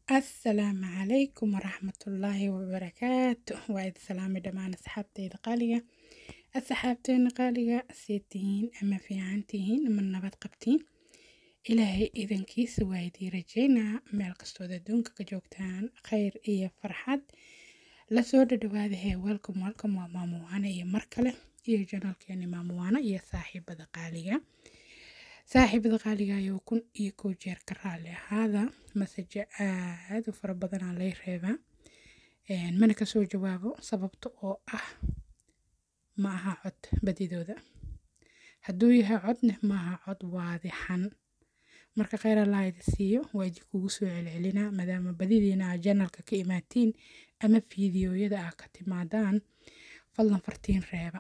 السلام عليكم ورحمة الله وبركاته. وعيد سلامي دمان أصحابتي قالية. أصحابتين قالية سيتين أما في عنتين من نبات قبتين إلهي إذن كيس وايدي رجينا مالك استودة دونك كجوكتان خير إيا فرحات لسودة دوادي welcome وماموانا إيا مركلة إيا جنالك يعني ماموانا إيا صاحبة قالية saaxiibada qaaliga ayuu kun iyo kow jeer ka raali ahaada masaje aad u fara badan aan lay reebaa mana kasoo jawaabo sababta oo ah ma aha cod badidooda hadduu yahay codna ma aha cod waadixan marka kheyr allah idin siiyo waa idin kugu soo celcelinaa maadaama badidiina aa janalka ka imaatiin ama fiidiyoyada aa ka timaadaan fadlan fartiin reeba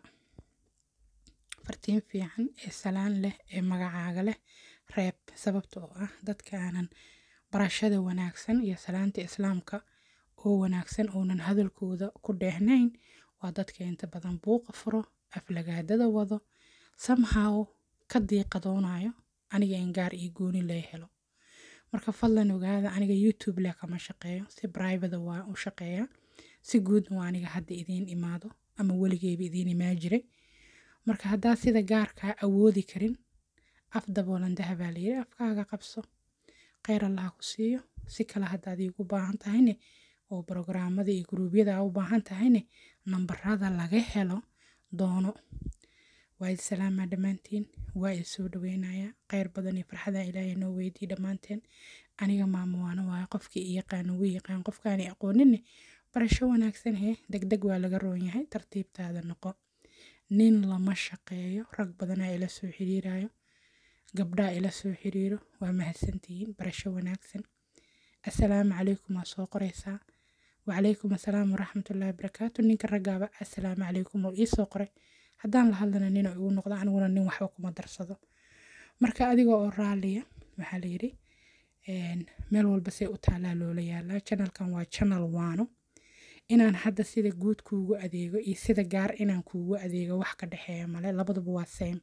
fartiin fiican ee salaan leh ee magacaaga leh reeb sababta oo ah dadka aanan barashada wanaagsan iyo salaanta islaamka oo wanaagsan oonan hadalkooda ku dheehnayn waa dadka inta badan buuqa furo aflagaadada wado somehow ka diiqadoonayo aniga in gaar iyo gooni lay helo marka fadlan ogaada aniga youtube leh kama shaqeeyo si private waa u shaqeeyaa si guudna waa aniga hadda idiin imaado ama weligeeba idiin imaa jiray marka haddaa sida gaarkaa awoodi karin af daboolan dahabaa layiri afkaaga qabso kheyr allah ku siiyo si kale haddaad iigu baahan tahayne oo brograamada iyo gruubyada aa u baahan tahayne nambarada laga helo doono waa idin salaamaa dhammaantiin waa idin soo dhaweynayaa kheyr badan iyo farxada ilaahay noo weydiiy dhammaanteen aniga maamuwaano waayo qofkii i yaqaan ugu yaqaan qofkaani aqooninne barasho wanaagsan hee degdeg waa laga roon yahay tartiibtaada noqo nin lama shaqeeyo rag badanaa ila soo xiriirayo gabdhaa ila soo xiriiro waa mahadsantihiin barasho wanaagsan assalaamu calaykum waa soo qoraysaa wacalaykum assalaam waraxmatullaahi wabarakaatu ninka raggaaba assalaamu calaykum oo ii soo qoray haddaan la hadlana ninoo igu noqdo aniguna nin waxba kuma darsado marka adiga oo raaliya waxaa layidhi meel walba see u taalaa loola yaalaa janalkan waa janal waano inaan hadda sida guud kuugu adeego iyo sida gaar inaan kuugu adeego wax ka dhexeeya male labaduba waa same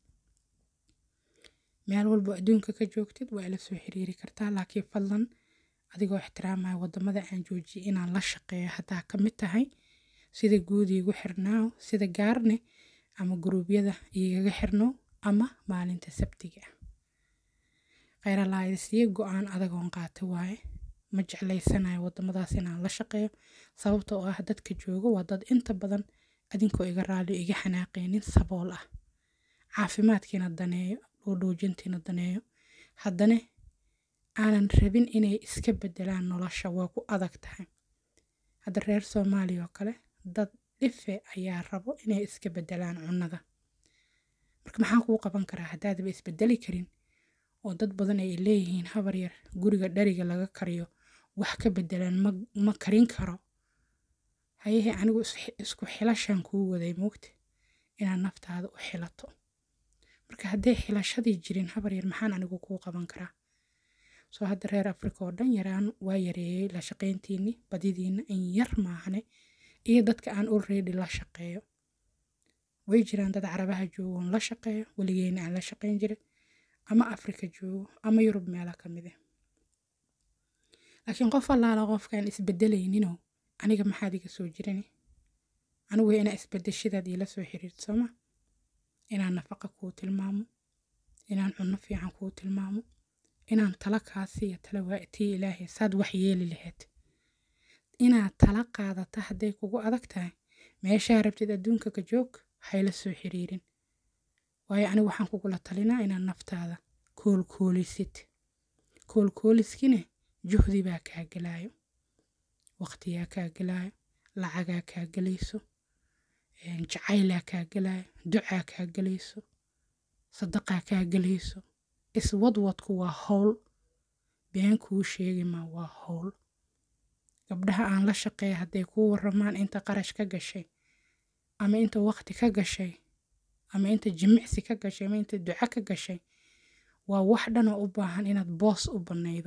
meel walba adduunka ka joogtid waa ila soo xiriiri kartaa laakiin fadlan adigoo ixtiraamaya wadamada aan joojiyay inaan la shaqeeyo haddaa ka mid tahay sida guud iigu xirnaaw sida gaarne ama gruubyada igaga xirnow ama maalinta sabtiga kheyr allah idin siiyo go-aan adagoon qaata waaye ma jeclaysanayo wadamadaas inaan la shaqeeyo sababta oo ah dadka jooga waa dad inta badan adinkoo iga raali iga xanaaqeynin sabool ah caafimaadkiina daneeyo dhoodhoojintiina daneeyo haddana aanan rabin inay iska bedelaan nolosha waa ku adag tahay hadda reer soomaaliya oo kale dad dhife ayaa rabo inay iska bedelaan cunnada marka maxaan kuu qaban karaa haddaadaba isbedeli karin oo dad badan ay leeyihiin habar yar guriga dhariga laga kariyo wax ka bedelan ma karin karo hayehe anigu isku xilashaan kuu waday moogta inaad naftaada u xilato marka hadday xilashadii jirin habar yar maxaan anigu kuu qaban karaa soo hadda reer afrika oo dhan yaraan waa yareeyey la shaqayntiini badidiina in yar maahane iyo dadka aan already la shaqeeyo way jiraan dad carabaha joogoon la shaqeeyo weligeena aan la shaqayn jirin ama afrika joogo ama yurub meela ka mid ah laakiin qof allaala qofkaan isbedelayninoo aniga maxaad iga soo jirini anigu waa inaa isbedeshidaad iila soo xiriirto sooma inaan nafaqa kuu tilmaamo inaan cunno fiican kuu tilmaamo inaan tala kaasiiyo tala waatii ilaahay saad wax yeeli lahayd inaad tala qaadata hadday kugu adag tahay meeshaa rabtid adduunka ka joog hayla soo xiriirin waayo anigu waxaan kugula talinaa inaad naftaada koolkoolisid koolkooliskine juhdi baa kaa gelaayo waqtiyaa kaa gelaayo lacagaa kaa gelayso jacaylaa kaa gelaayo ducaa kaa gelayso sadaqaa kaa gelayso iswadwadku waa howl been kuu sheegi maa waa howl gabdhaha aan la shaqeeya hadday kuu waramaan inta qarash ka gashay ama inta waqti ka gashay ama inta jimicsi ka gashay ama inta duco ka gashay waa wax dhan oo u baahan inaad boos u banaydo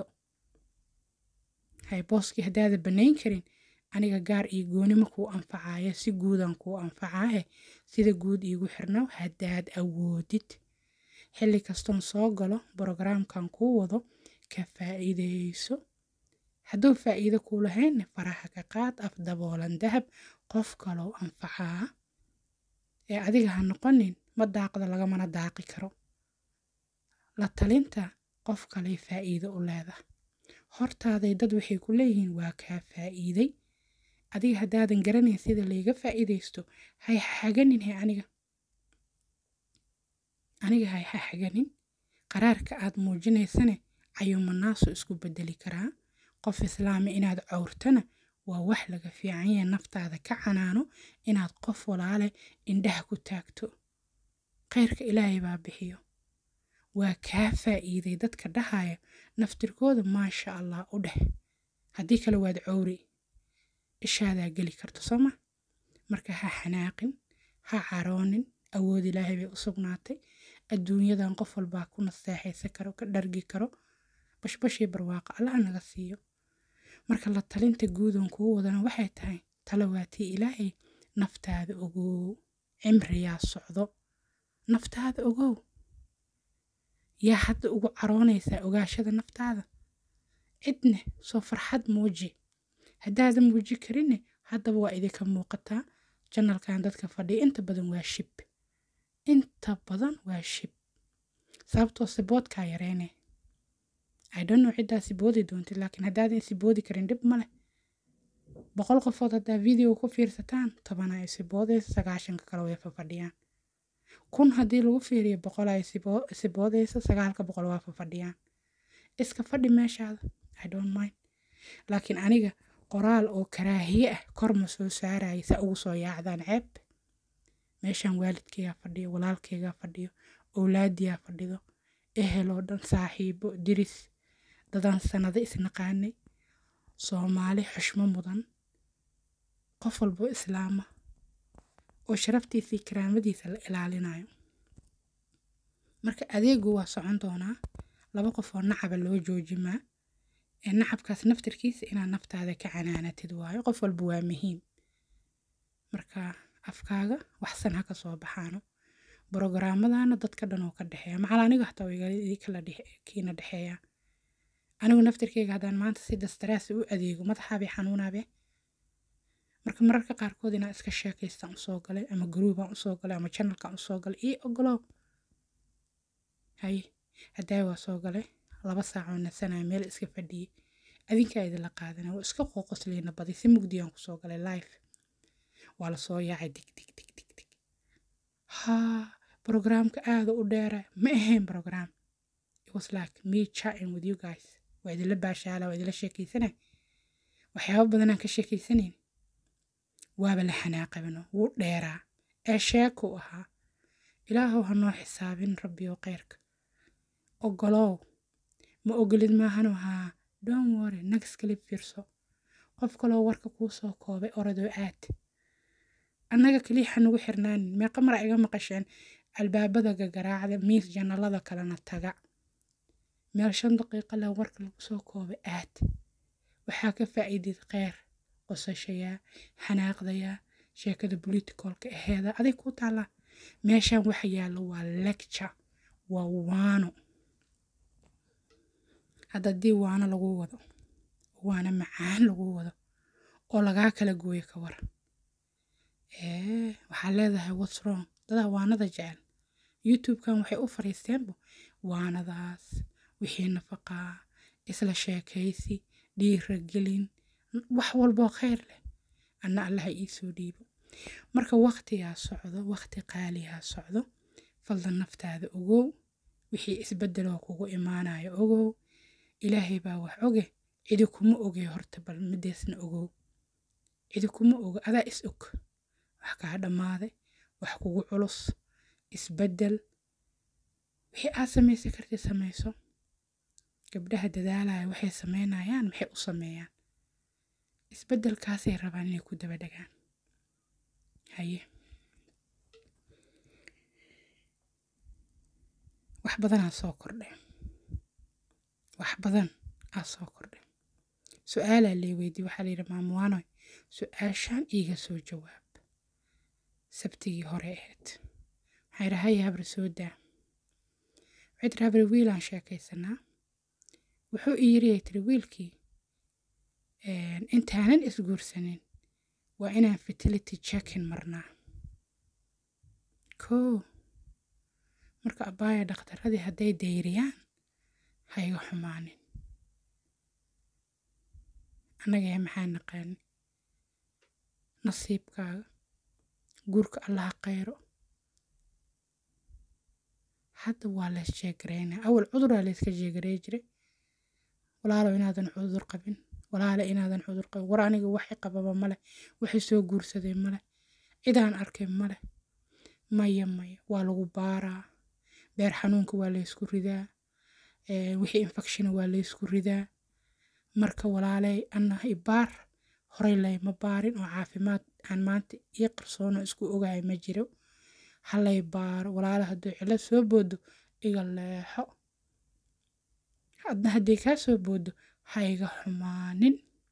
hay booskii haddaada banayn karin aniga gaar iyo goonima kuu anfacaya si guudan kuu anfacaahe sida guud iigu xirnow haddaad awoodid xilli kastoon soo galo brogramkan kuu wado ka faa'iideyso hadduu faa'iido kuu lahayn faraha ka qaad af daboolan dahab qof kaloo anfacaa ee adiga ha noqonin ma daaqda lagamana daaqi karo la talinta qof kale faa'iido u leedahay hortaaday dad waxay ku leeyihiin waa kaa faa'iiday adiga haddaadan garanayn sida layga faa'iidaysto hay xaganin aniga hay xaganin qaraarka aad muujinaysane cayuumanaasu isku bedeli karaa qof islaami inaad cawrtana waa wax laga fiican yahay naftaada ka canaano inaad qof walaale indhaha ku taagto khayrka ilaahay baa bixiyo waa kaa faa'iiday dadka dhahaya naftirkooda maasha allah u dheh haddii kale waad cawri ishaadaa geli karto sooma marka ha xanaaqin ha caroonin awood ilaahay bay u sugnaatay adduunyadan qof walbaa ku naseexaysan karo ka dhargi karo bashbashii barwaaqa allaha naga siiyo marka la talinta guudan kuu wadana waxay tahay talawaatii ilaahay naftaada ogow cimriyaa socdo naftaada ogow yaa hadda ugu caroonaysaa ogaashada naftaada cidne soo farxad muuji haddaadan muuji karinne haddaba waa idinka muuqataa janalkan dadka fadhiya inta badan waa shib sababtoo siboodkaa yareene I don't know ciddaa siboodi doontid laakiin haddaadan siboodi karin dhib ma leh 100 qofood haddaa video ku fiirsataan 10 ay siboodaysa 90 kale way fadhiyaan 1000 haddii lagu fiiriyo 100 ay siboodaysa 9 waa fadhiyaan iska fadhi meeshaada I don't mind laakiin aniga qoraal oo karaahiye ah kor ma soo saaraya sa ugu soo yaacdaan ceeb meeshan waalidkayga fadhiyo walaalkayga fadhiyo awlaadiyaa fadhido ehel oo dhan saaxiibo diris dadan sanado isnaqaanay Soomaali xushmo mudan qof walbo islaama oo sharaftiisa karaamadiisa la ilaalinayo marka adeegu waa socon doonaa 2 qof oo nacaba loo joojimaa ee nacabkaas naftirkiisa inaad naftaada ka canaanatid waayo qof walba waa muhiim marka afkaaga waxsan ha ka soo baxaano programmadana dadka dhan oo ka dhaxeeya macal aniga hataa way kala kiina dhaxeeya anigu naftirkayga haddaan maanta si stress u adeego madaxaabay xanuunaabe marka mararka qaarkood inaan iska sheekaystaan u soo galay ama groupaan u soo galay ama channelkaan u soo galay ii ogolow hay haddaa waa soo galay 2 saac oo nasanaa meel iska fadhiyay adinkaa idinla qaadana waa iska qoqoslayna badi si mugdiyaan ku soo galay live waa la soo yaacay dig programka aad u dheera ma ahayn program it was like me chatting with you guys waa idinla baashaala waa idinla sheekaysanay waxyaabo badan aan ka sheekaysanayn waaba la xanaaqabno wuu dheeraa ee sheeko ahaa ilaahow ha noo xisaabin rabbi oo khayrka ogolow ma ogolid maahan haa don't worry next clip fiirso qof kaloo warka kuu soo koobay orodoo aad annaga kaliya xanugu xirnaanin meeqa mar iga maqasheen albaabada garaacda miis janalada kalena taga meel 5 daqiiqo la warka lagu soo koobay aad waxaa ka faa'iidid khayr qosashaya xanaaqdaya sheekada politicalka aheeda adig ku taala meeshan waxa yaalo waa lecture waa waano hadda diiwaano lagu wado waana macaan lagu wado oo lagaa kala gooyo ka war waxaa leedahay what's wrong dadaa waanada jecel YouTube-kan waxay u fariisteenbo waanadaas wixii nafaqaa isla sheekaysi dhiirigelin wax walbo khayr leh anna allaha ii soo dhiibo marka waqtigaa socdo waqti qaaliyaa socdo fadlan naftaada ogow wixii isbedeloo kugu imaanayo ogow ilaahay baa wax oge cidi kuma oge horta bal mideesna ogow cidi kuma oge adaa is og wax kaa dhammaaday wax kugu culus isbedel wixii aad samaysan kartid samayso gabdhaha dadaalaya waxay samaynayaan maxay u sameeyaan isbedelkaasay rabaan inay ku daba dhagaan haye wax badan aa soo kordhay su-aalaa lee weydiye waxaa layidhi maamuwaanoy su-aashaan iiga soo jawaab sabtigii hore ahayd waxaa yidhi haya habri soo daa waxay tiri habri wiilaan sheekaysanaa wuxuu ii yiri ay tiri wiilkii intaanan isguursanin waa inaan fertility checking marnaa. marka abbaaya dhakhtaradii hadday dayriyaan ha iga xumaanin. annaga maxaa naqaani nasiibkaaga guurka allaha khayro. hadda waa la sheegareynaa. awal cuduraa la iska sheegarey jiray. walaalo inaadan cudur qabin, walaalo inaadan cudur qabin. war aniga waxay qababa male, waxay soo guursaday male, cidaan arkay male. maya waa lagu baaraa. beer xanuunka waa la isku ridaa, wixii infection waa la isku ridaa. marka walaalay anna ibaar horey layma baarin oo caafimaad aan maanta iyo qarsoono isku ogahay ma jiro. halay baaro. walaalo hadduu cilad soo boodo iga leexo. hadna haddii kaa soo boodo ha iga xumaanin.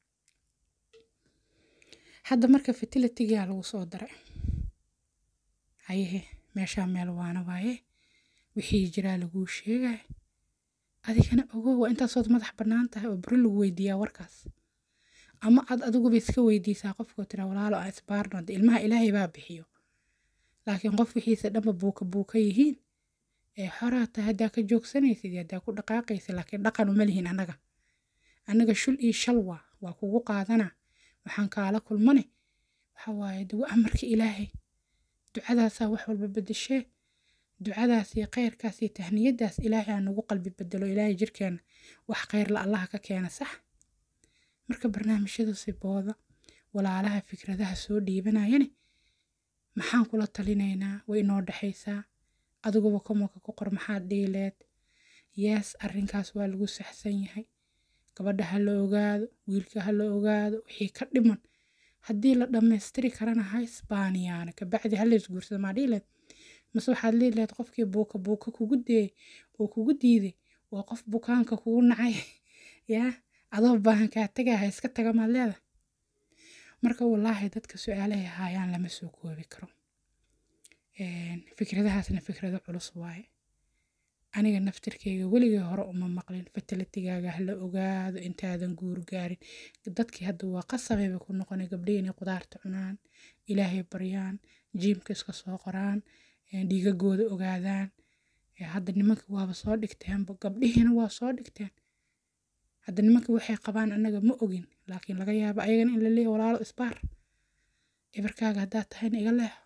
hadda marka fertilitygaa lagu soo daray. hayehe meeshaa meel waana waaye wixii jiraa laguu sheegay. adigana ogow waa intaasood madax bannaan tahay oo beri lagu weydiiyaa warkaas. ama aad adiguba iska weydiisaa qofkoo tira walaalo aan isbaarno. ilmaha ilaahay baa bixiyo. laakiin qof wixiisa dhanba buuka yihiin ee xoraa tahay haddaa ka joogsanaysid iyo haddaa ku dhaqaaqaysid. laakiin dhaqan uma lihin annaga shul iyo shal waa kugu qaadana. waxaan kaala kulmane waxa waaye waa amarka ilaahay. ducadaasaa wax walba bedeshee. ducadaas iyo khayrkaas iyo tahniyadaas ilaahay aan nagu qalbi bedelo. ilaahay jirkeena wax khayr la allaha ka keena sax. marka barnaamijyadu si booda walaalaha fikradaha soo dhiibanayane maxaan kula talinaynaa way inoo dhaxaysaa. adiguba komoka ku qor maxaad dhiileed. yes arrinkaas waa lagu saxsan yahay. gabadha ha la ogaado, wiilka ha la ogaado wixii ka dhiman. haddii la dhammaystiri karana ha isbaaniyaana kabacdi ha la isguursado maa dhiileed. mase waxaad leedahay qofkii buuka kugu deeyay oo kugu diiday waa qof bukaanka kugu nacay. yaa adoo baahan kaa tagaa ha iska taga maad leedahay. marka wallaahi dadka su-aalahay haayaan lama soo koobi karo. fikradahaasna fikrado culus waaye. aniga naftirkeyga weligay hore uma maqlin fertilitygaaga ha la ogaado intaadan guur gaarin. dadkii hadda waa qasabayba ku noqonay gabdhihii inay qudaarta cunaan, ilaahay baryaan, jiimka iska soo qoraan, dhiigagooda ogaadaan. hadda nimanka waaba soo dhigteenba, gabdhihiina waa soo dhigteen. hadda nimanka waxay qabaan annaga ma ogin, laakiin laga yaabo ayagana in la leeyahay walaalo isbaar ibarkaaga haddaad tahayna iga leexo.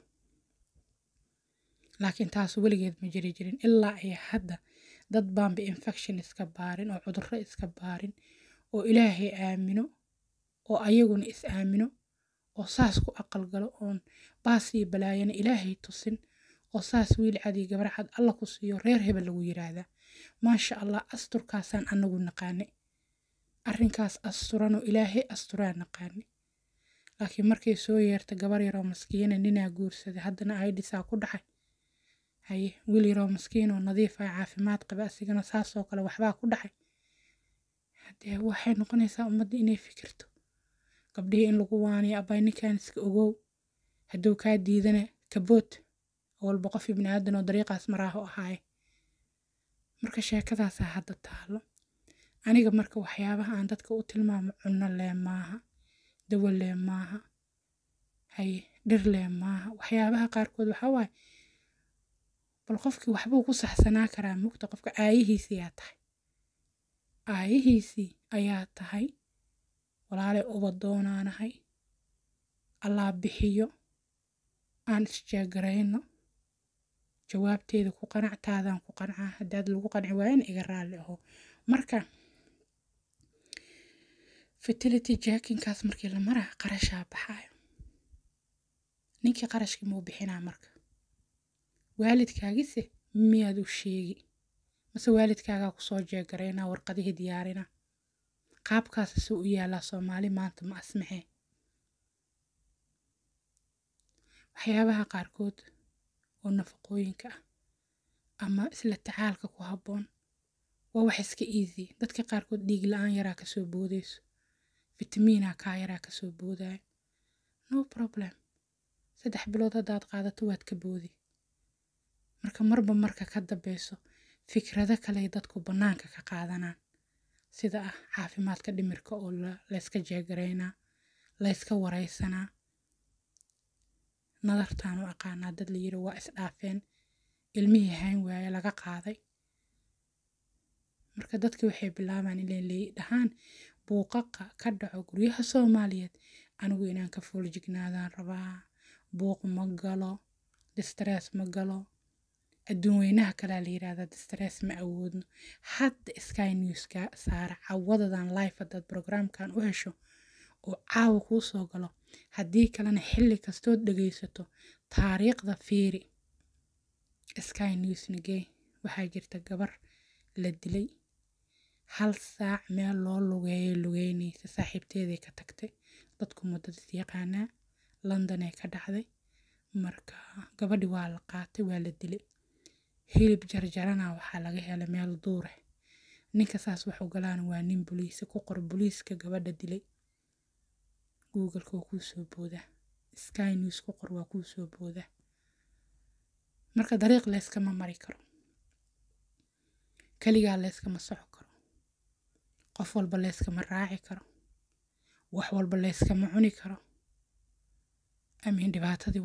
laakiin taas weligeed ma jiri jirin ilaa ay hadda dad baanba infection iska baarin oo cudurro iska baarin oo ilaahay aamino oo ayaguna is aamino oo saas ku aqal galo oon baas iyo balaayana ilaahay tusin oo saas wiil cad iyo gabar cad alla ku siiyo reer hebel lagu yiraahdaa. maasha allah asturkaasaan anagu naqaane. arrinkaas asturanoo ilaahay asturaa naqaane. laakiin markay soo yeerta gabar yaroo maskiina ninaa guursaday haddana aidisaa ku dhacay. haye wiil yaroo maskiin oo nadiif ah caafimaad qaba asigana saasoo kale waxbaa ku dhacay. haddee waxay noqonaysaa ummadda inay fikirto. gabdhihii in lagu waaniyo abbay ninkaan iska ogow. hadduu kaa diidana kabood walba qof ibni aadan oo dariiqaas maraaho ahaaye. marka sheekadaasaa hadda taalo. aniga marka waxyaabaha aan dadka u tilmaamo cunno lee maaha, dawo lee maaha, haye dhir lee maaha. waxyaabaha qaarkood waxaa waaye bal qofkii waxbuu ku saxsanaa karaa mugta qofka aayihiisii ayaa tahay. walaalay uba doonaanahay. allah bixiyo. aan isjeegarayno. jawaabteeda ku qanactaadaan ku qancaa. haddaad lagu qanci waayana iga raalli aho. marka fertility checkingkaas markii la maraa qarashaa baxaayo. ninkii qarashkii muu bixinaa marka. waalidkaagise miyaad u sheegi mase waalidkaagaa kusoo jeegaraynaa warqadihii diyaarina. qaabkaas suu u yaalaa Soomaali maanta ma asmaxee. waxyaabaha qaarkood oo nafaqooyinka ah ama isla tacaalka ku habboon waa wax iska easy. dadka qaarkood dhiig la-aan yaraa kasoo boodayso, fitamiina kaa yaraa kasoo boodaayo. no problem. 3 bilood haddaad qaadato waad ka boodi. marka marba marka ka dambeyso fikrado kale dadku bannaanka ka qaadanaan. sida ah caafimaadka dhimirka oo layska jeegaraynaa, layska waraysanaa. nadartaan u aqaanaa dad la yiri waa isdhaafeen, ilmihii hayn waaye laga qaaday. marka dadki waxay bilaabaan inay dhahaan buuqaqa ka dhaco guryaha Soomaaliyeed anigu inaan ka foolajignaadaan rabaa, buuq ma galo, distress ma galo. adduun weynaha kalaa la yiraahdaa distress ma awoodno. hadda Sky News-ka saara cawadadan live haddaad programkan u hesho oo caawa kuu soo galo, haddii kalena xilli kastood dhagaysato taariikhda fiiri. Sky News-na gee waxaa jirta gabar la dilay 1 saac meel loo lugeynaysa saaxiibteeday ka tagtay. dadku muddada yaqaanaa London ay ka dhacday. marka gabadhi waa la qaatay, waa la dilay. hilib jarjarana waxaa laga helay meel duur ah. ninka saas wax u galaan waa nin booliis ku qor booliiska gabadha dilay. google-ka waa kuu soo booda, Sky News ku qor waa kuu soo booda. marka dariiq layskama mari karo, kaligaa layskama soco karo, qof walba layskama raaci karo, wax walba layskama cuni karo. dhibaatadii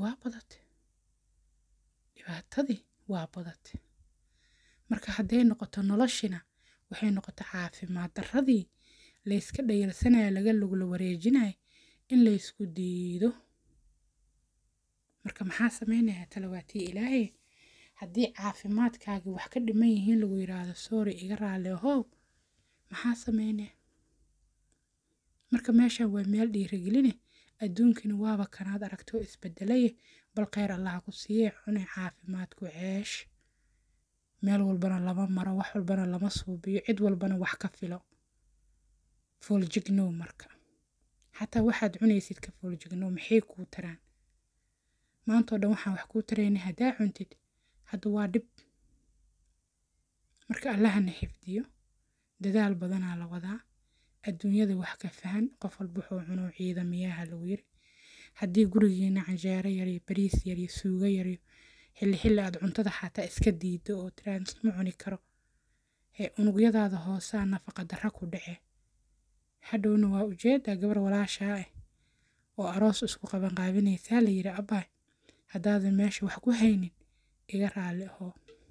waa badatay. marka hadday noqoto noloshina waxay noqoto caafimaad darradii layska dhayalsanayo laga lugla wareejinayo in laysku diido. marka maxaa samaynayaa talawaatii ilaahay? haddii caafimaadkaagi wax ka dhiman yihiin lagu yiraahdo sorry iga raali ahow, maxaa samaynaya? marka meeshan waa meel dhiirigeline. adduunkina waaba kanaad aragto isbedelay. bal khayr allah ku siiye cunay caafimaadku ceesh. meel walbana lama maro, wax walbana lama suubiyo, cid walbana wax ka filo. fooljignow marka xataa waxaad cunaysid ka fooljignow. maxay kuu taraan? maantoo dhan waxaan wax kuu tarayna haddaa cuntid hadda waa dhib. marka allahana xifdiyo. dadaal badanaa la wadaa. adduunyada wax ka fahan. qof walba wuxuu cuno ciidamiyaha lagu yiri. haddii gurigiina canjeero yar iyo bariis yar iyo suugo yar iyo xilli aad cuntada xataa iska diido oo tiraan ma cuni karo, unugyadaada hoosaa nafaqa darra ku dhace. hadhowna waa ujeedaa gabar walaashaa ah oo aroos isku qaban qaabinaysaa la yiri abbaay haddaadan meesha wax ku haynin iga raali ahoo.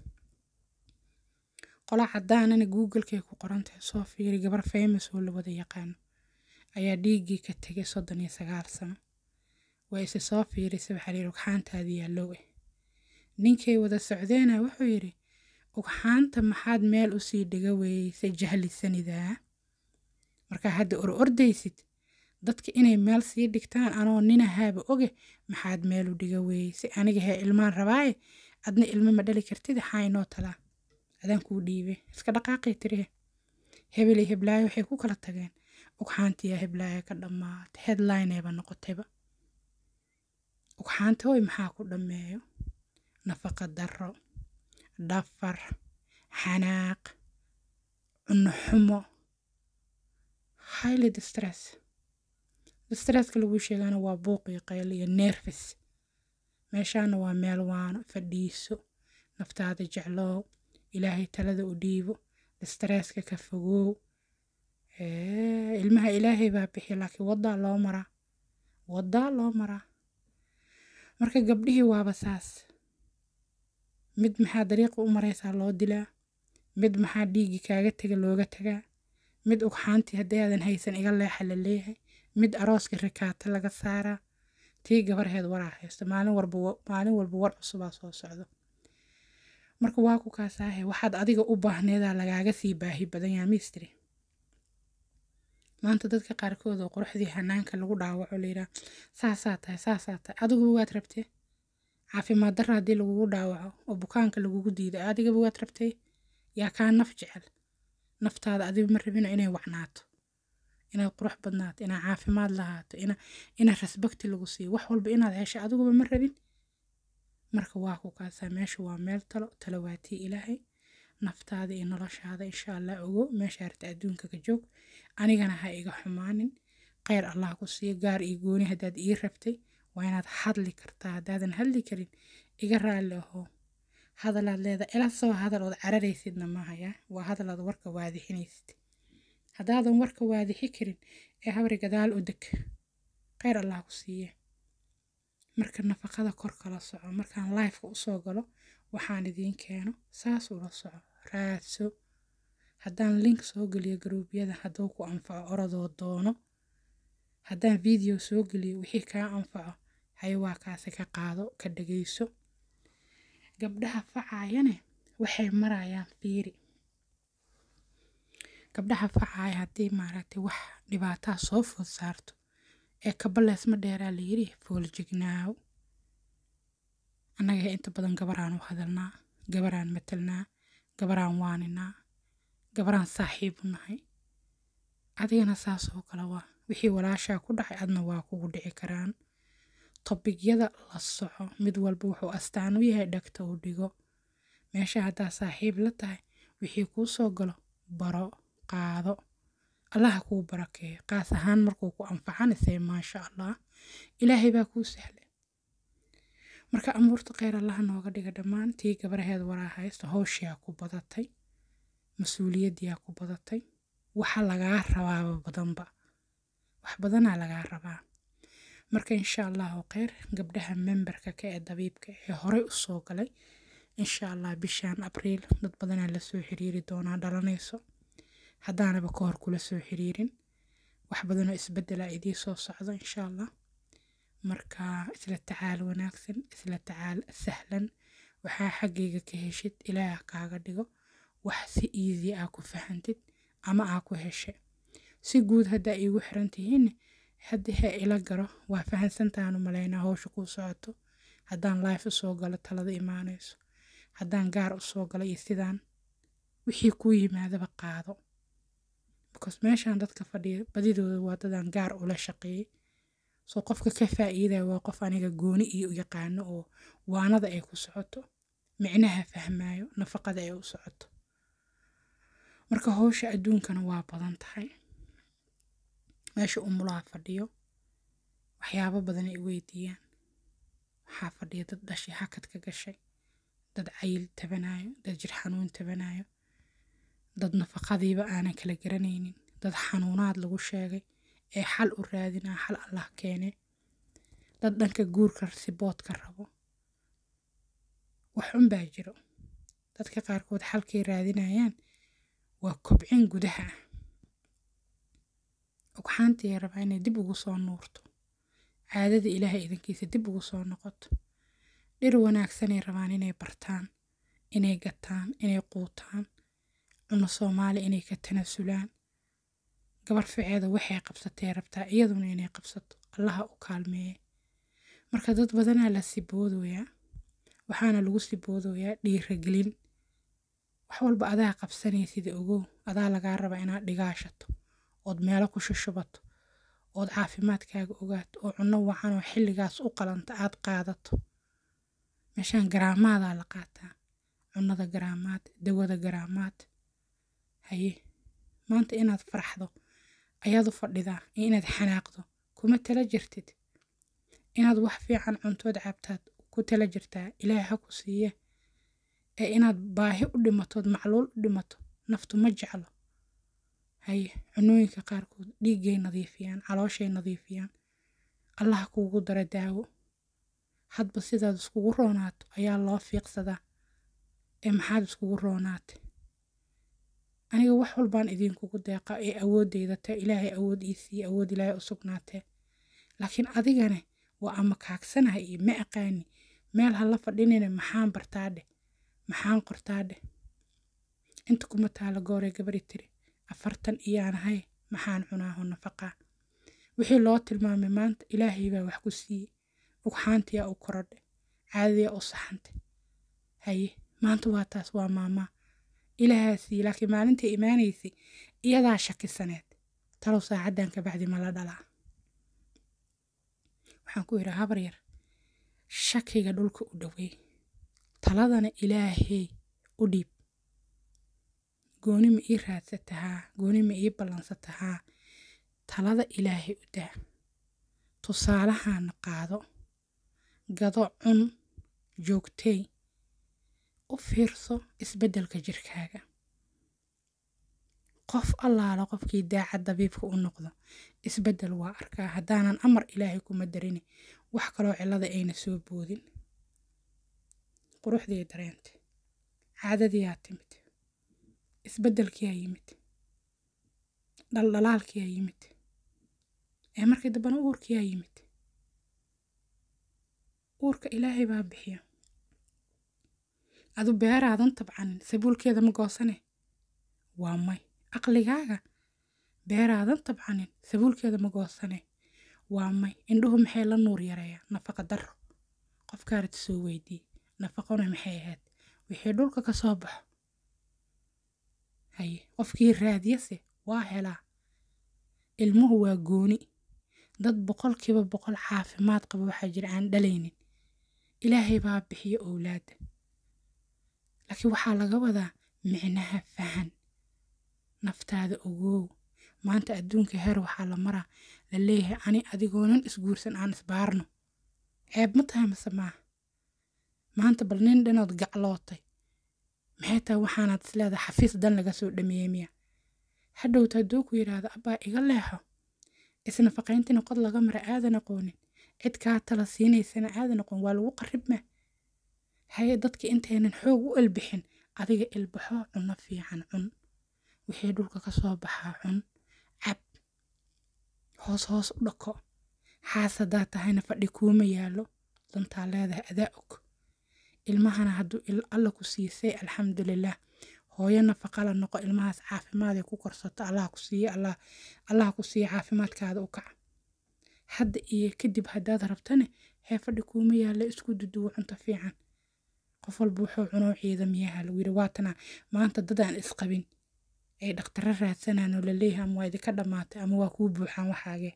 qola cadaanana google-kay ku qoran tahay soo fiiri. gabar famous oo la wada yaqaano ayaa dhiiggii ka tegay 39 sano. way is soo fiirisay waxaa la yiri ugxaantaadii yaallow ah. ninkay wada socdeena wuxuu yiri ugxaanta maxaad meel u sii dhiga weysay jahlisanidaa? marka hadda ordaysid dadka inay meel sii dhigtaan anoo ninahaaba oge maxaad meel u dhiga weysay? aniga hee ilmaan rabaaye adna ilmo ma dhali kartid, waxaa inoo talaa adaan kuu dhiibay iska dhaqaaqay tiri. hebelay heblaayo waxay ku kala tageen ugxaantiyaa heblaayo ka dhammaatay. headline-eeba noqotayba. ugxaanta hoy maxaa ku dhammeeyo? nafaqa darro, dhafar, xanaaq, cunno xumo, highly distresska lagu sheegana waa buuq iyo qayl iyo nervous. meeshaana waa meel waano fadhiiso, naftaada jeclow, ilaahay talada u dhiibo, distresska ka fogow. ilmaha ilaahay baa bixi laakiin wadaa loo maraa. marka gabdhihii waaba saas. mid maxaa dariiqa u maraysaa loo dilaa, mid maxaa dhiigi kaaga taga looga tagaa, mid ugxaantii haddaadan haysan iga leexa la leeyahay, mid arooska rikaata laga saaraa. tii gabarheed waraa haysto maalin walba war cusubaa soo socdo. marka waa ku kaasaahe waxaad adiga u baahneedaa lagaaga sii baahi badan yaa miistri. maanta dadka qaarkood oo quruxdii hanaanka lagu dhaawaco la yidhaa saasaa tahay adiguba waad rabtee. caafimaad darra haddii lagugu dhaawaco oo bukaanka lagugu diido adigaba waad rabtay. yaa kaa naf jecel. naftaada adiba ma rabino inay wacnaato, inaad qurux badnaato, inaad caafimaad lahaato, inaad rasbagti lagu siiyo, wax walba inaad hesho adiguba ma rabin. marka waa ku kaasaa meesha waa meel talawaatii ilaahay. naftaada iyo noloshaada insha allah ogo meesha harta adduunka ka joog. anigana ha iga xumaanin. khayr allah ku siiyo. gaar iyo gooni haddaad ii rabtay waa inaad hadli kartaa. haddaadan hadli karin iga raali ahoo. hadalaad leedahay ila soo hadal ood cararaysidna maaha yaa waa hadalaad warka waadixinaysid. haddaadan warka waadixi karin ee habri gadaal u deg khayr allah ku siiye marka nafaqada kor kala soco markaan live-ka usoo galo waxaan idiin keeno saas ula soco raadso haddaan link soo geliyo garuubyada hadduu ku anfaco orodoo doono haddaan video soo geliyo wixii kaa anfaco waa kaasi ka qaado ka dhageyso gabdhaha facaayane waxay marayaan fiiri gabdhaha facaaya haddii maaragtay wax dhibaataa soo food saarto ee kabalees ma dheeraa la yiri fooljignaaw annaga inta badan gabaraan u hadalnaa gabaraan matalnaa gabaraan waaninaa gabaraan saaxiib u nahay adigana saas oo kale waa wixii walaashaa ku dhacay adna waa kugu dhici karaan topigyada la soco mid walba wuxuu astaan u yahay dhagta u dhigo meesha haddaa saaxiib la tahay wixii kuu soo galo baro qaado allaha kuu barakeeyo qaas ahaan markuu ku anfacanaysa maasha allah ilaahay baa kuu sahlay marka amuurta khayr allah nooga dhiga dhammaan tii gabaraheed waraa haysto hawshiyaa ku badatay mas-uuliyadiyaa ku badatay waxa lagaa rabaaba badanba wax badanaa lagaa rabaa marka insha allahu khayr gabdhaha memberka ka ee dabiibka ee horey u soo galay insha allah bishaan abriil dad badanaa la soo xiriiri doonaa dhalanayso haddaanaba ka hor kula soo xiriirin wax badanoo isbedela idii soo socdo insha allah marka isla tacaal wanaagsan isla tacaal sahlan waxaa xaggayga ka heshid ilaah kaaga dhigo wax si easy ah ku fahantid ama aa ku heshe si guud haddaa iigu xiran tihiin haddii ha ila garo waa fahansantaanu malaynaa hawsha kuu socoto haddaan live usoo galo talada imaanayso haddaan gaar usoo galo iyo sidaan wixii kuu yimaadaba qaado because meeshaan dadka fadhiya badidooda waa dadaan gaar ula shaqeeyey soo qofka ka faa'iidaya waa qof aniga gooni iyo u yaqaano oo waanada ay ku socoto micnaha fahmaayo nafaqada ay u socoto marka hawsha adduunkana waa badan tahay meesha umulaha fadhiyo waxyaabo badan ay weydiiyaan waxaa fadhiya dad dhashay hakad ka gashay dad cayil tabanayo dad jir xanuun tabanayo dad nafaqadiiba aanan kala garanaynin dad xanuunaad lagu sheegay ee xal u raadinaa xal allah keene dad dhanka guurka siboodka rabo wax un baa jiro dadka qaarkood xalkay raadinayaan waa kobcin gudaha ah ugxaantii rabaa inay dib ugu soo nuurto caadada ilaahay idinkiisa dib ugu soo noqoto dhir wanaagsanay rabaan inay bartaan inay gataan inay quutaan cunno soomaali inay ka tanasulaan gabar ficeeda waxay qabsatay rabtaa iyaduna inay qabsato allaha u kaalmeeye marka dad badanaa la siboodoyaa waxaana lagu siboodoyaa dhiiragelin wax walba adaa qabsanaysid ogow adaa lagaa raba inaad dhigaashato ood meelo ku shushubato ood caafimaadkaaga ogaato oo cunno wacan oo xilligaas u qalanta aad qaadato meeshaan garaamaadaa la qaataa cunnada garaamaad dawada garaamaad haye maanta inaad faraxdo ayaad u fadhidaa iyo inaad xanaaqdo kuma tala jirtid inaad wax fiican cuntood cabtaad ku tala jirtaa ilaahay ha ku siiye ee inaad baahi u dhimatood macluul u dhimato naftu ma jeclo haye cunooyinka qaarkood dhiiggay nadiifiyaan calooshay nadiifiyaan allah kuugu dara daawo hadba sidaad iskugu roonaato ayaa loo fiiqsadaa ee maxaad iskugu roonaatay aniga wax walbaan idinkugu deeqa ee awoodeyda ta ilaahay awood ii siiye awood ilaahay u sugnaatee laakiin adigane waa ama kaagsanahay iyo ma aqaani meel ha la fadhinina maxaan bartaa dheh maxaan qortaa dheh inta kuma taala gooree gabadhi tiri 40 iyaanahay maxaan cunaaho nafaqaa wixii loo tilmaamay maanta ilaahay baa wax ku siiyey ugxaantiyaa u korodhe caadadiyaa u saxantay haye maanta waa taas waa maamaa ilaahaa siiyey laakiin maalintii imaanaysay iyadaa shakisaneed talow saacaddan ka bacdi ma la dhalaa waxaan ku yidhaa habar yar shakiga dhulka u dhaweey taladana ilaahay u dhiib gooni ma ii raadsatahaa gooni ma ii ballansatahaa talada ilaahay u daa tusaalahaana qaado gado cun joogtay u fiirso isbeddelka jirkaaga qof allaala qofkii daacad dabiibka u noqdo isbeddel waa arkaa haddaanan amar ilaahay kuma darini wax kaloo cillada ayna soo boodin. quruxdii dareente, caadadiyaa timid, isbeddelkiyaa yimid, dhaldhalaalkiyaa yimid, ee markii dambana uurkiyaa yimid. uurka ilaahay baa bixiya. adu beeraadan tabcanin sabuulkeeda ma goosane? waa may. aqligaaga beeraadan tabcanin sabuulkeeda ma goosane? waa may. indhuhu maxay la nuur yareeyaan? nafaqa darro. qofkaarad soo weydii nafaqona maxay ahayd? wixii dhulka ka soo baxo. haye qofkii raadiyase waa helaa. ilmuhu waa gooni. dad 100% caafimaad qaba waxaa jira aan dhalaynin. ilaahay baa bixiyo owlaada. laakiin waxaa laga wadaa micnaha fahan. naftaada ogow. maanta adduunka heer waxaa la maraa la leeyahay ani adigoonan isguursan aan isbaarno. ceeb ma tahay mase maaha? maanta bal nin dhanood gaclootay maxay tahay waxaanaad isleedahay xafiis dan laga soo dhameeyey miya? hadhowta hadduu ku yidhaahdo abbaa iga leexo isnafaqayntina qod laga mara aadan aqoonin cid kaa tala siinaysana aadan aqoon waa lagu qarribmaa. haye dadka intaynan xoog u elbixin adiga ilbaxo cunno fiican cun. wixii dhulka ka soo baxaa cun. cab. hoos u dhako. xaas haddaa tahayna fadhi kuuma yaallo. dantaa leedahay adaa og. ilmahana hadduu alla ku siisay alxamdulillaah. hooyo nafaqa la noqo ilmahaas caafimaad ku korsato allah ku siiya caafimaadkaada u kaca. hadda iyo kadib haddaad rabtane hee fadhi kuuma yaallo isku duduwo cunto fiican. qof walba wuxuu cuno ciidamiyaha lagu yidhi waatana maanta dadaan isqabin ay dhaqtarro raadsanaan oo la leeyahay ama waa idinka dhammaatay ama waa kuu buuxaan waxaagee.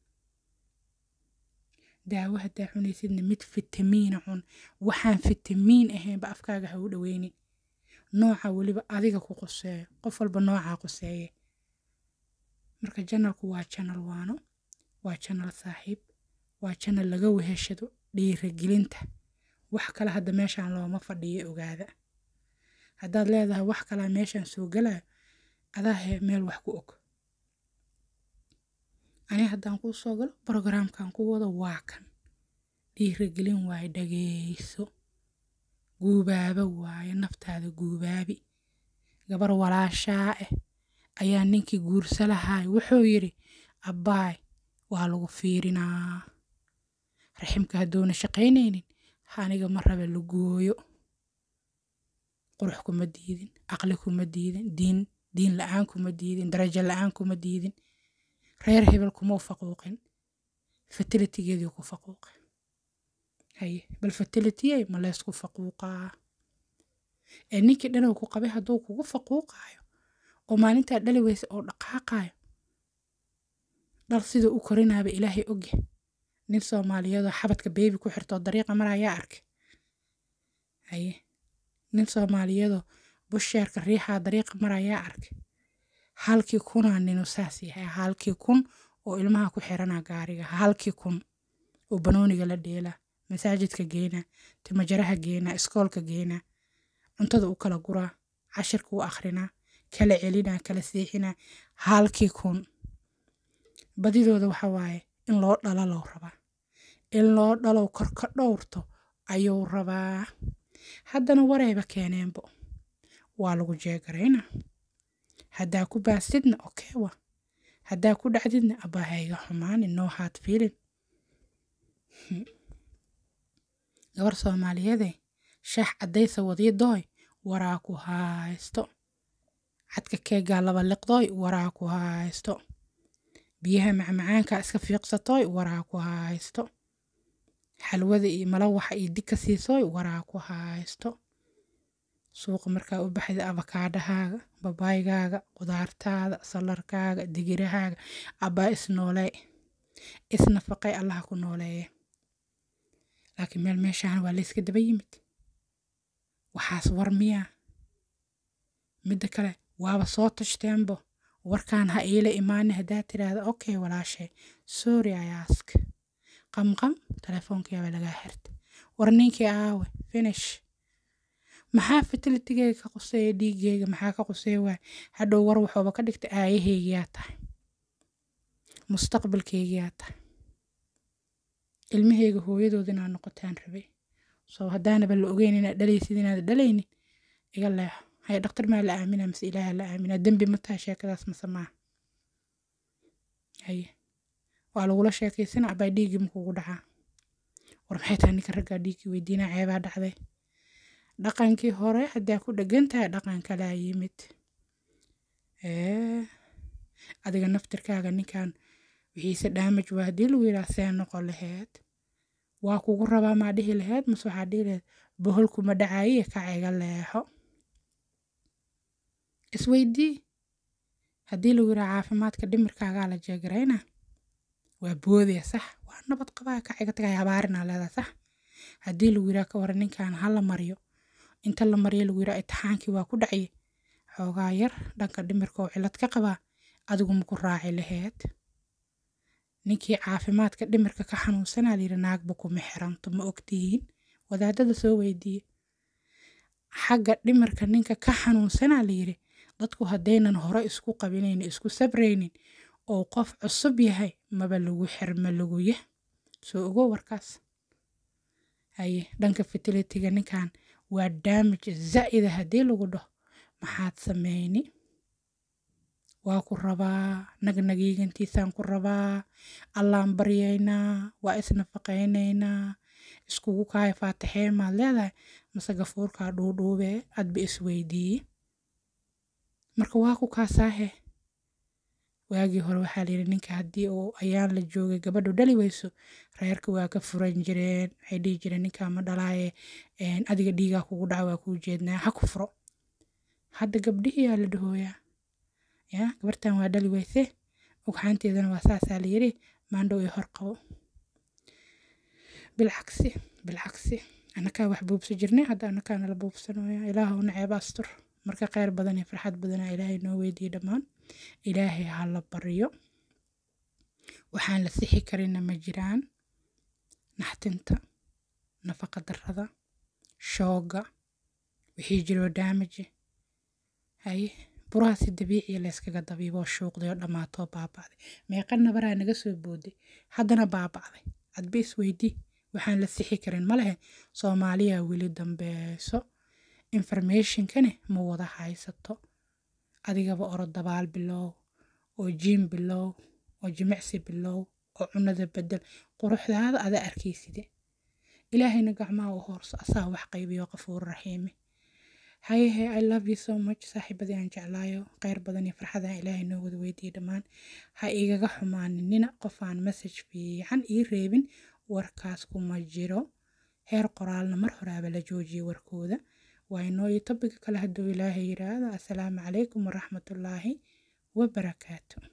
daawo haddaa cunaysidna mid fitamiina cun. waxaan fitamiin ahaynba afkaaga ha u dhaweynin. nooca weliba adiga ku quseeyo. qof walba noocaa quseeye. marka janalku waa janal waano. waa janal saaxiib. waa janal laga weheshado dhiirigelinta. wax kale hadda meeshaan looma fadhiyo ogaada. haddaad leedahay wax kalaa meeshaan soo galayo adaahe meel wax ku og. ani haddaan kuu soo galo brogaraamkan ku wado waa kan. dhiirigelin waaye dhageyso. guubaaba waaye naftaada guubaabi. gabar walaashaa ayaa ninkii guursa lahaay wuxuu yidhi abbaay waa lagu fiirinaa. raximka hadduuna shaqaynaynin aniga ma raba la gooyo. qurux kuma diidin. aqli kuma diidin. diin la-aan kuma diidin. darajo la-aan kuma diidin. reer hebel kuma u faquuqin. fertilitygeedii ku faquuqay. haye bal fertilitiyey ma leysku faquuqaa? ee ninkii dhanow ku qabay hadduu kugu faquuqaayo oo maalintaa dhali weysa oo dhaqaaqaayo dhal siduu u korinaaba ilaahay ogya. nin soomaaliyadoo xabadka beebi ku xirtoo dariiqa marayaa arkay. haye nin soomaaliyadoo busheerka riixaa dariiqa marayaa arkay. halkii kunaa ninu saas yahay. halkii kun oo ilmaha ku xiranaa gaariga. halkii kun oo banooniga la dheelaa. masaajidka geynaa. timajaraha geynaa. iskoolka geynaa. cuntada u kala guraa. cashirka u akhrinaa. kala celinaa. kala seexinaa. halkii kun badidooda waxa waaye in loo dhalalow rabaa. in loo dhalow korka dhowrto ayuu rabaa. haddana warayba keeneenbo waa lagu jeegaraynaa. haddaa ku baasidna okeewa. haddaa ku dhacdidna abbahayga xumaanin no hard feeling. gabar soomaaliyeede shaax caddaysa wadidooy waraa ku haysto. cadka keegaa laba liqdooy waraa ku haysto. biyaha macmacaanka iska fiiqsatooy waraa ku haysto. xalwada iyo malawaxa iyo dig ka siisooy waraa ku haysto. suuqa markaa u baxda avakaadhahaaga babaygaaga qudaartaada salarkaaga digirahaaga abbaa isnoolee isnafaqay allaha ku nooleeye. laakiin meeshaan waa layska daba yimid. waxaas war miyaa? midda kale waaba soo tashteenbo warkaan ha iila imaani haddaad tiraahdo okay walaashay sorry I ask. qamqam telefoonkiyaaba lagaa xirta. war ninkii aawe finish. maxaa fertility-gayga ka quseeya dhiiggayga maxaa ka quseeya waay hadhow war waxooba ka dhigta aayahaygiyaa tahay mustaqbalkaygiyaa tahay ilmahayga hooyadooda inaad noqotaan rabay soo haddaanaba la ogeyn inaad dhalaysid inaad dhalaynin iga leexo haya dhaktar maa la aaminaa mase ilaaha la aaminaa dembi ma tahay sheekadaas mase maaha haye waa lagula sheekaysana abaa dhiiggii makugu dhacaa war maxay tahay ninka raggaa dhiiggii weydiinaa ceebaa dhacday dhaqankii hore haddaa ku dhegan tahay dhaqan kalaa yimid adiga naftirkaaga ninkan wixiise dhaamaj waa haddii lagu yidhaha see noqon laheyd waa kugu rabaa maa dhihi laheyd mase waxaa dhihi laheyd boholkuma dhacaayiye kac iga leexo isweydii haddii lagu yidhaha caafimaadka dhimirkaagaa la jeegarayna waa boodaya sax waa nabad qabaa kac iga tagay habaarinaa leedaa sax haddii lagu yidhaha ka waran ninkan hala mariyo inta la mariyo lagu yidhaha itixaankii waa ku dhacye xoogaa yar dhanka dhimirka oo cilad ka qabaa adigu maku raaci laheyd ninkii caafimaadka dhimirka ka xanuunsanaa layidhi naagba kuma xiranto ma ogtihiin wadaadada soo weydiiye xagga dhimirka ninka ka xanuunsanaa layidhi dadku haddaynan hore isku qabinaynin isku sabraynin oo qof cusub yahay maba lagu xirma laguya soo ogo warkaas haye dhanka fertility-ga ninkan waa damage zaa'ida haddii lagu dhaho maxaad sameyni waa ku rabaa nagnagiigantiisaan ku rabaa allaan baryaynaa waa isnafaqaynaynaa iskugu kaaya faataxee maad leedahay mase gafuurkaa dhuudhuubee adba isweydiiye marka waa ku kaasaahe waagii hore waxaa layidhi ninka haddii uu ayaan la joogay gabadhu dhali weyso reerka waa ka furan jireen waxay dhihi jireen ninkaa ma dhalaaye adiga dhiigaa kugu dhaca waa kuu jeednaa ha ku furo hadda gabdhihiyaa la dhahooyaa ya gabartan waa dhali weyse ogxaanteedana waa saasaa layidhi maandhow iyo hor qabo bilcagsi annakaa wax buubsa jirnay hadda annakaa nala buubsanooya ilaahu naceeba astur marka kheyr badan iyo farxad badanaa ilaahay noo weydiiye dhammaan ilaahay ha la baryo waxaan la sixi karina ma jiraan naxtinta nafaqa darrada shooga wixii jiroo daamaje haye burahaasi dabiiciya layskaga dabiiboo shuuqday oo dhammaatoo baaba'day meeqa nabaraa naga soo booday haddana baaba'day adba isweydii waxaan la sixi karin ma lehe soomaaliya weli dambeeyso informationkane ma wada haysato adigaba orod dabaal bilow oo jiim bilow oo jimicsi bilow oo cunada bedel quruxdaada ada arkayside ilaahayna gacmaha u hoorso asaa wax qaybiyo qafuur raxiime hayehe I love you so much saaxiibadii aan jeclaayo kheyr badan iyo farxadaan ilaahay noo wada weydiiye dhammaan ha igaga xumaaninina qof aan message fiican ii reebin warkaas kuma jiro heer qoraalna mar horaaba la joojiyey warkooda waa inoo iyo topiga kale hadduu ilaahay yiraahdo assalaamu calaykum waraxmatullaahi wabarakaatu